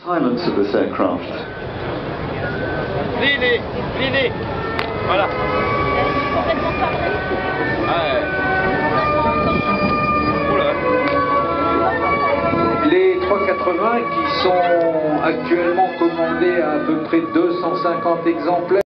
Silence of this aircraft. L'idée. Voilà. Les 380 qui sont actuellement commandés à peu près 250 exemplaires.